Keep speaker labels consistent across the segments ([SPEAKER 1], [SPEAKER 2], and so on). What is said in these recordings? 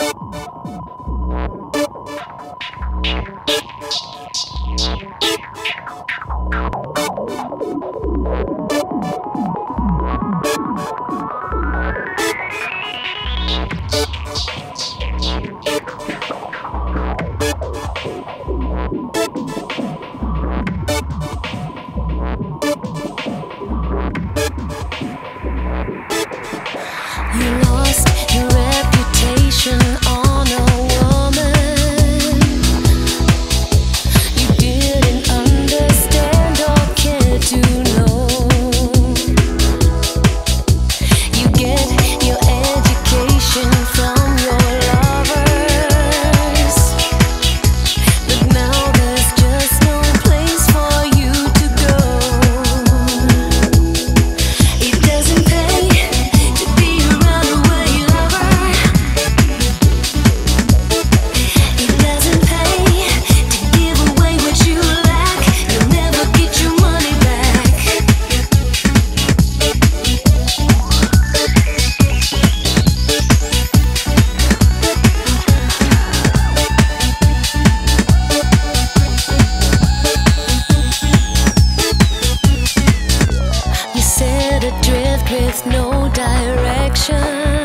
[SPEAKER 1] with no direction,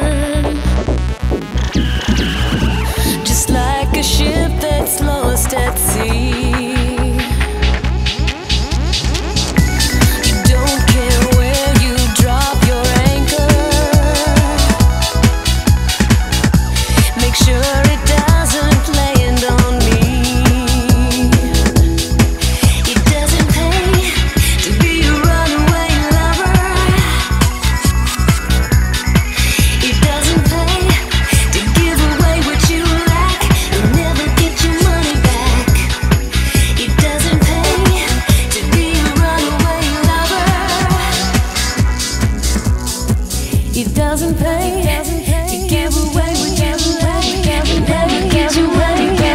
[SPEAKER 1] just like a ship that's lost at sea. You don't care where you drop your anchor, make sure it doesn't land on me. It doesn't pay to be a runaway lover. It doesn't pay to give away what you lack and never get your money back. It doesn't pay to be a runaway lover. It doesn't pay to give away what you lack and never get your money back.